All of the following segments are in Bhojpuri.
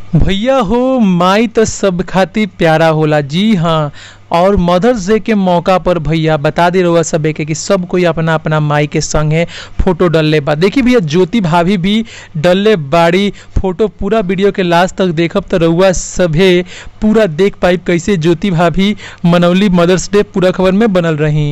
भैया हो माई तो सब खातिर प्यारा होला। जी हाँ। और मदर्स डे के मौका पर भैया बता दे रहुआ सबे के कि सब कोई अपना अपना माई के संग है फोटो डलले बा। देखी भैया ज्योति भाभी भी डलले बाड़ी फोटो। पूरा वीडियो के लास्ट तक देखब तो रहुआ सभे पूरा देख पाइब कैसे ज्योति भाभी मनौली मदर्स डे पूरा खबर में बनल रही।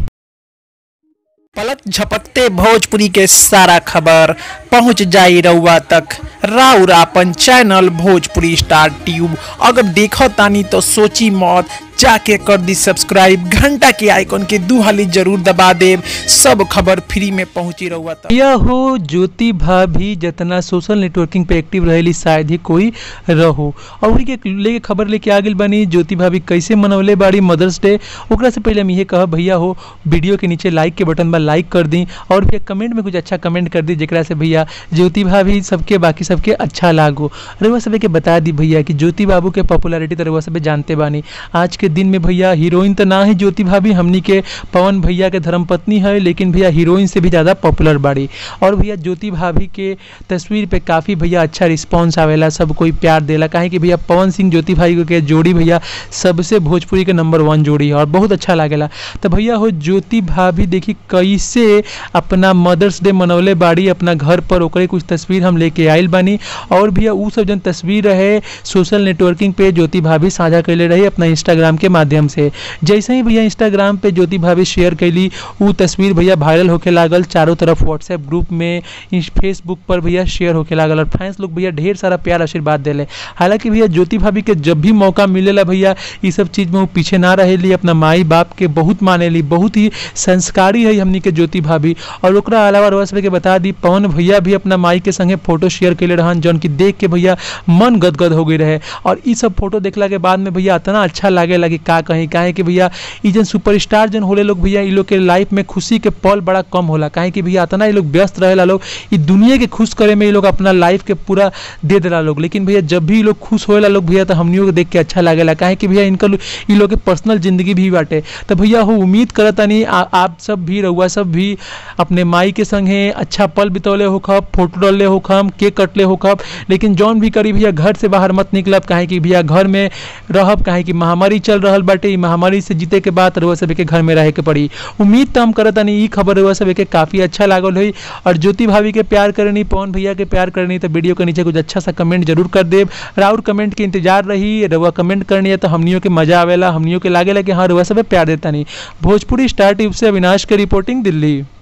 पलक झपकते भोजपुरी के सारा खबर पहुंच जाई रउआ तक। राउर आपन चैनल भोजपुरी स्टार ट्यूब अगर देखो तानी तो सोची मौत, जाके कर दी सब्सक्राइब, घंटा के आइकन के दू हाली जरूर दबा देव। सब खबर फ्री में पहुंची रहुआ तक। भैया हो ज्योति भाभी जितना सोशल नेटवर्किंग पे एक्टिव रहेली शायद ही कोई रहो। और वही के लेके खबर लेके आ गई बनी ज्योति भाभी कैसे मनौले बाड़ी मदर्स डे। ओकरा से पहले हम ये कहा भैया हो वीडियो के नीचे लाइक के बटन पर लाइक कर दी और भैया कमेंट में कुछ अच्छा कमेंट कर दी जेकरा से भैया ज्योति भाभी सबके बाकी सबके अच्छा लागो। रउआ सब के बता दी भैया कि ज्योति बाबू के पॉपुलैरिटी तो रउआ सब जानते बानी। आज के दिन में भैया हीरोइन तो ना है ज्योति भाभी, हमनी के पवन भैया के धर्मपत्नी है, लेकिन भैया हीरोइन से भी ज़्यादा पॉपुलर बाड़ी। और भैया ज्योति भाभी के तस्वीर पे काफ़ी भैया अच्छा रिस्पॉन्स आवेला, सब कोई प्यार देला। काहे कि भैया पवन सिंह ज्योति भाई के जोड़ी भैया सबसे भोजपुरी के नंबर 1 जोड़ी है और बहुत अच्छा लागेला। तो भैया हो ज्योति भाभी देखी कैसे अपना मदर्स डे मनौले बाड़ी अपना घर पर। ओकरे कुछ तस्वीर हम लेके आइल बानी और भैया उ सब जन तस्वीर रहे सोशल नेटवर्किंग पे ज्योति भाभी साझा कैले रही अपना इंस्टाग्राम के माध्यम से। जैसे ही भैया इंस्टाग्राम पे ज्योति भाभी शेयर कैली वो तस्वीर भैया वायरल होके लागल चारों तरफ, व्हाट्सएप ग्रुप में, फेसबुक पर भैया शेयर होके लागल और फैंस लोग भैया ढेर सारा प्यार आशीर्वाद देले। हालांकि भैया ज्योति भाभी के जब भी मौका मिलेला भैया ये सब चीज़ में वो पीछे ना रहेली, अपना माई बाप के बहुत मानेली, बहुत ही संस्कारी है हमनी के ज्योति भाभी। और ओकरा अलावा रोज के बता दी पवन भैया भी अपना माई के संगे फोटो शेयर कैले रहन जौन की देख के भैया मन गदगद हो गई रहे। और ये सब फोटो देखला के बाद में भैया इतना अच्छा लागे लगी का कहीं। काहे कि भैया ये जन सुपरस्टार जन होले लोग भैया ये लोग के लाइफ में खुशी के पल बड़ा कम होला। काहे कि भैया इतना ये लोग व्यस्त रहेला, लोग ये दुनिया के खुश करे में ये लोग अपना लाइफ के पूरा दे देला लोग। लेकिन भैया जब भी ये लोग खुश होएला लोग भैया तो हमनियों को देख के अच्छा लागेला। काहे कि भैया इनका ये लोग के पर्सनल जिंदगी भी बाटे। तो भैया हो उम्मीद करता नहीं आप सब भी रउआ सब भी अपने माई के संगे अच्छा पल बितौले हो खब, फोटो डालले हो खम, केक कटले हो खब। लेकिन जौन भी करी भैया घर से बाहर मत निकलब। काहे कि भैया घर में रहब, काहे कि महामारी चल रहल बाटे। महामारी से जीते के बाद रउआ सब के घर में रहे के पड़ी। उम्मीद तो हम करता नहीं खबर रउआ सब के काफी अच्छा लागल हुई। और ज्योति भाभी के प्यार करनी, पवन भैया के प्यार करनी तो वीडियो के नीचे कुछ अच्छा सा कमेंट जरूर कर देव। राउर कमेंट के इंतजार रही। रउआ कमेंट करनी है तो हमनियों के मजा आवेला, हमनियों के लागेला कि हाँ रउआ सब प्यार देता नहीं। भोजपुरी स्टार ट्यूब से अविनाश के रिपोर्टिंग, दिल्ली।